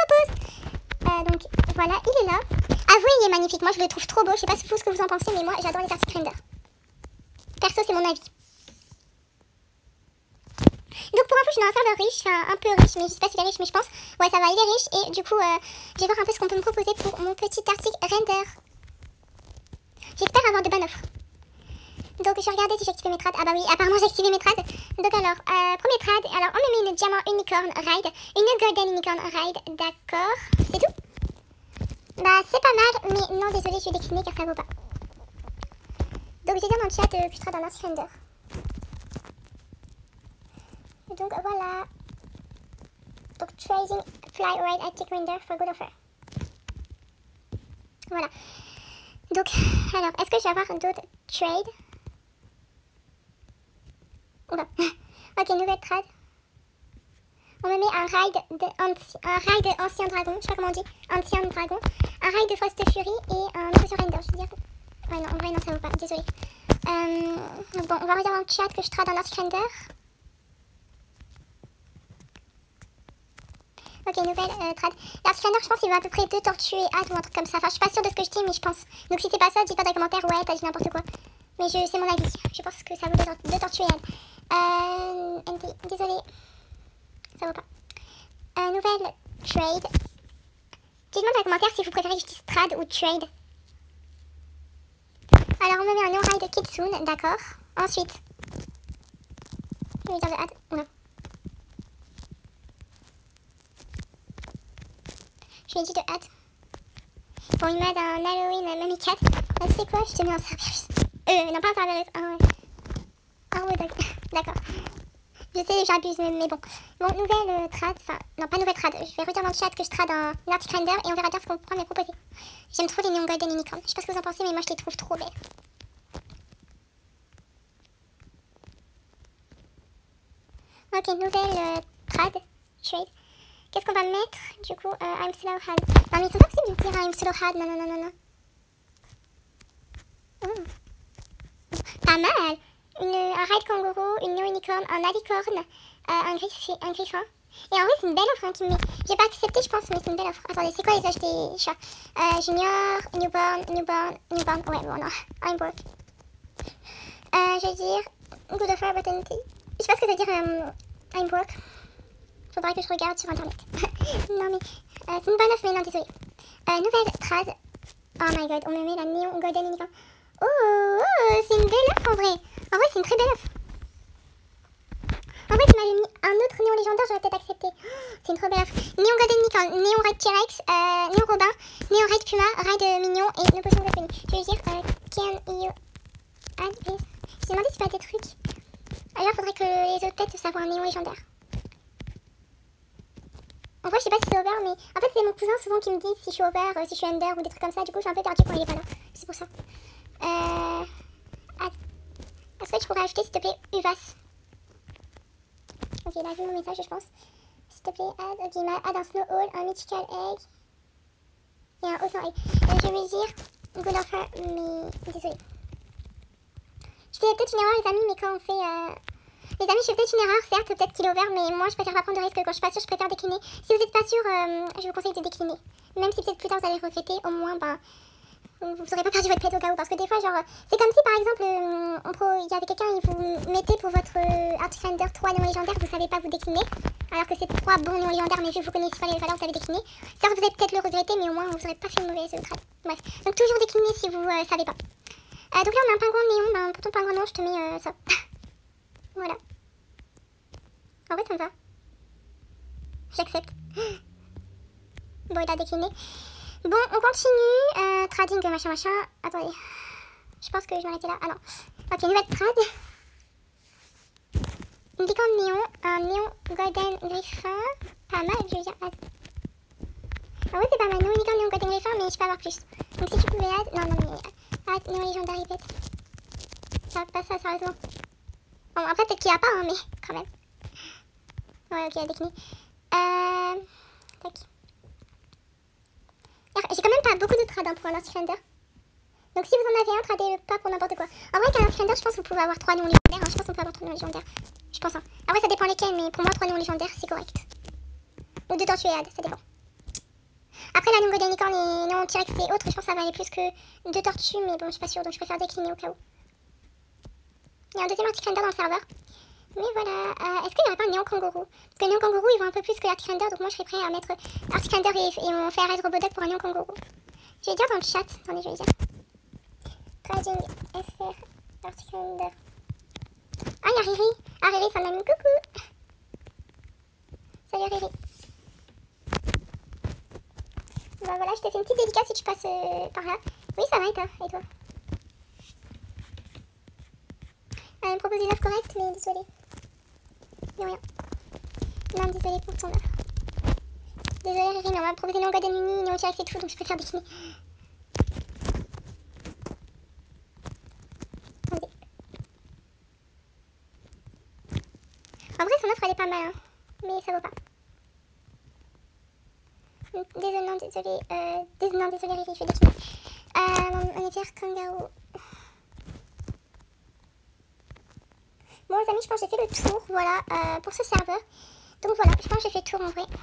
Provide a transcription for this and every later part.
propose. Donc voilà, il est là. Avouez, il est magnifique. Moi, je le trouve trop beau. Je sais pas ce que vous en pensez, mais moi, j'adore les Arctic Render. Perso, c'est mon avis. Donc pour info, je suis dans un serveur riche, enfin un peu riche, mais je sais pas s'il est riche, mais je pense. Ouais, ça va, il est riche. Et du coup, je vais voir un peu ce qu'on peut me proposer pour mon petit Arctic Render. J'espère avoir de bonnes offres. Donc je vais regarder si j'ai activé mes trades. Ah bah oui, apparemment j'ai activé mes trades. Donc alors, premier trade. Alors on me met une diamant unicorn ride, une golden unicorn ride, d'accord. C'est tout? Bah c'est pas mal, mais non désolé, je vais décliner car ça vaut pas. Donc j'ai dit dans le chat que je trade un Arctic Render. Donc voilà. Donc trading fly ride Arctic Render for good offer. Voilà. Donc alors, est-ce que je vais avoir d'autres trades? Oula. Ok, nouvelle trade. On me met un raid ancien dragon, je sais pas comment on dit, ancien dragon, un raid de Frost Fury et un autre sur Render, je veux dire. Ouais non, en vrai non ça vaut pas, désolé. Bon, on va regarder dans le chat que je trade un Arctic Render. Ok, nouvelle trad. L'Arctic Render, je pense qu'il va à peu près 2 tortues et hâte ou un truc comme ça. Enfin, je suis pas sûre de ce que je dis, mais je pense. Donc si c'est pas ça, dites pas dans les commentaires, ouais, t'as dit n'importe quoi. Mais c'est mon avis. Je pense que ça vaut 2 tortues et hâte. Désolé. Ça vaut pas. Nouvelle trade. Dites-moi dans les commentaires si vous préférez que je dise trad ou trade. Alors, on me met un new ride Kitsune, d'accord. Ensuite, je vais dire de hâte. Oula. Je lui ai dit de hâte. Bon, il m'a d'un Halloween Mamie Cat. Tu sais quoi, je te mets en Cerberus. Non, pas en Cerberus. Ah ouais, d'accord. Je sais, j'abuse, mais bon. Bon, nouvelle trad. Enfin, non, pas nouvelle trad. Je vais redire dans le chat que je trade un Arctic Render et on verra bien ce qu'on pourra me proposer. J'aime trop les Neon Golden Unicorn. Je sais pas ce que vous en pensez, mais moi je les trouve trop belles. Ok, nouvelle trad. Trade. Qu'est-ce qu'on va mettre du coup? I'm slow had. Non mais c'est pas possible de dire I'm slow had. Non. Pas mal. Un raid kangourou, une new unicorn, un alicorn, un griffin. Et en vrai c'est une belle offre hein, qui me met. J'ai pas accepté je pense mais c'est une belle offre. Attendez, c'est quoi les âges des chats? Junior, newborn. Ouais bon non. I'm broke. Je vais dire good offer opportunity. Je sais pas ce que ça veut dire I'm broke. Faudrait que je regarde sur internet. Non mais c'est une bonne offre mais non désolé. Nouvelle trad. Oh my god, on me met la Neon Golden Unicorn. Oh, c'est une belle offre en vrai. En vrai c'est une très belle offre. En vrai tu m'avais mis un autre Néon légendaire, j'aurais peut-être accepté. C'est une trop belle offre. Neon Golden Unicorn, Neon Raid T-Rex, Neon Robin, Neon Raid Puma, Raid Mignon et No Potion Weapon. Je veux dire can you add please? Je me demandé si pas des trucs. Alors faudrait que les autres têtes savent un Néon légendaire. En vrai, je sais pas si c'est over, mais en fait, c'est mon cousin souvent qui me dit si je suis over, si je suis under ou des trucs comme ça. Du coup, je suis un peu perdue quand il est pas là. C'est pour ça. Est-ce que tu pourrais ajouter, s'il te plaît, Uvas? Ok, il a vu mon message, je pense. S'il te plaît, add un Snow Hall, un Mythical Egg et un Ocean Egg. Je vais lui dire good offer, mais désolé. Je fais peut-être une erreur, les amis, mais quand on fait. Les amis, je fais peut-être une erreur, certes, peut-être qu'il est over, mais moi je préfère pas prendre de risque. Quand je suis pas sûre, je préfère décliner. Si vous n'êtes pas sûr, je vous conseille de décliner. Même si peut-être plus tard vous allez regretter, au moins, vous n'aurez pas perdu votre pet au cas où. Parce que des fois, genre, c'est comme si par exemple, il y avait quelqu'un, il vous mettait pour votre Arctic Render 3 néons légendaires, vous savez pas vous décliner. Alors que c'est 3 bons néons légendaires, mais vu que vous connaissez pas les valeurs, vous avez décliné. Certes, vous allez peut-être le regretter, mais au moins, vous n'aurez pas fait une mauvaise trade. Bref, donc toujours décliner si vous savez pas. Donc là, on a un pingouin néon. Pour ton pingouin néon, je te mets ça. Voilà. En vrai, ça me va. J'accepte. Bon, il a décliné. Bon, on continue. Trading, machin. Attendez. Je pense que je vais m'arrêter là. Ah non. Ok, nouvelle trad. Une licorne néon. Un néon golden griffin. Pas mal, je veux dire. Ah ouais, c'est pas mal. Néon licorne, néon golden griffin, mais je peux avoir plus. Donc si tu pouvais add. Non, mais add néon légendaire pet. Ça va pas ça, sérieusement. Bon, après, peut-être qu'il n'y a pas, hein, mais quand même. Ouais, ok, il a décliné. Tac. J'ai quand même pas beaucoup de trades hein, pour un Arctic Render. Donc si vous en avez un, tradez pas pour n'importe quoi. En vrai, qu'un Arctic Render, je pense que vous pouvez avoir 3 néons légendaires. Hein. Je pense qu'on peut avoir 3 néons légendaires. Je pense. Hein. Après, ça dépend lesquels, mais pour moi, 3 néons légendaires, c'est correct. Ou 2 tortues et add, ça dépend. Après la Nungo des licornes et non T-Rex c'est autre, je pense que ça valait plus que 2 tortues, mais bon je suis pas sûre donc je préfère décliner au cas où. Il y a un deuxième Arctic Render dans le serveur. Mais voilà, est-ce qu'il n'y aurait pas un néon kangourou? Parce que néon kangourou ils vont un peu plus que l'Arctic Render, donc moi je serais prêt à mettre Arctic Render et mon FRS Roboduck pour un néon kangourou. Je vais dire dans le chat, attendez je vais dire. Trading FR Arctic Render. Ah il y a Riri. Ah Riri ça m'a mis coucou. Salut Riri. Bah voilà, je te fais une petite dédicace si tu passes par là. Oui ça va et toi? Elle me propose des offres correctes mais désolée. Y'a rien. Non désolée pour ton offre. Désolée Riri mais on m'a proposé non Golden Mini, non T-Rex et tout donc je préfère décliner. En vrai son offre elle est pas mal hein. Mais ça vaut pas. Désolée, non, désolée, non, désolée, Riri, je vais décliner. On est fiers, kangaroo. Bon, les amis, je pense que j'ai fait le tour, voilà, pour ce serveur. Donc voilà, je pense que j'ai fait le tour en vrai.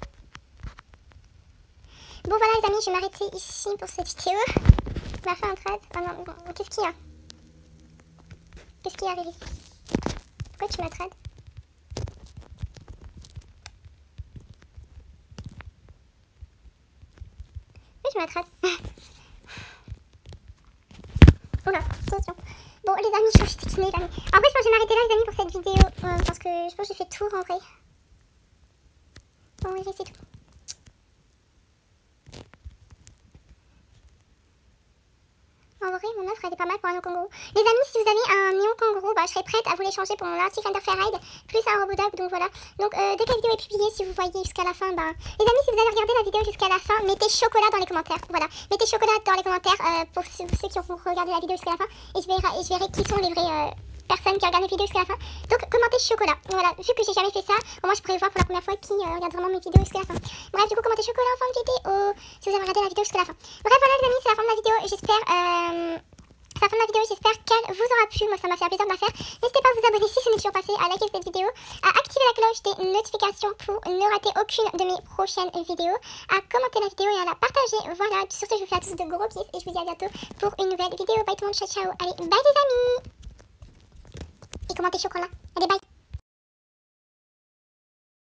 Bon, voilà, les amis, je vais m'arrêter ici pour cette vidéo. On m'a fait un trade. Oh non, bon, qu'est-ce qu'il y a? Qu'est-ce qu'il y a, Riri? Pourquoi tu m'as trade? Oui, je m'attrape. Oula, attention. Bon, les amis, je suis déclinée, les amis. En vrai, je pense que je vais m'arrêter là, les amis, pour cette vidéo. Parce que je pense que j'ai fait le tour, en vrai. Bon, oui, c'est tout. En vrai, mon offre, elle est pas mal pour un néon kangourou. Les amis, si vous avez un néon kangourou, bah, je serais prête à vous l'échanger pour mon Arctic Render Fairhide, plus un Roboduck, donc voilà. Donc, dès que la vidéo est publiée, si vous voyez jusqu'à la fin, bah... Les amis, si vous avez regardé la vidéo jusqu'à la fin, mettez chocolat dans les commentaires, voilà. Mettez chocolat dans les commentaires pour ceux qui auront regardé la vidéo jusqu'à la fin, et je verrai qui sont les vraies personnes qui regardent mes vidéos jusqu'à la fin. Donc, commentez chocolat, voilà. Vu que j'ai jamais fait ça, au moins je pourrais voir pour la première fois qui regarde vraiment mes vidéos jusqu'à la fin. Bref, du coup, commentez chocolat en fin de vidéo, si vous avez regardé la vidéo jusqu'à la fin. Bref, voilà les amis, c'est la fin de la vidéo, j'espère... C'est la fin de la vidéo, j'espère qu'elle vous aura plu, moi ça m'a fait plaisir de la faire. N'hésitez pas à vous abonner si ce n'est toujours pas fait, à liker cette vidéo, à activer la cloche des notifications pour ne rater aucune de mes prochaines vidéos, à commenter la vidéo et à la partager. Voilà, sur ce je vous fais à tous de gros bisous et je vous dis à bientôt pour une nouvelle vidéo. Bye tout le monde, ciao ciao, allez bye les amis. Et commentez chocolat, allez bye.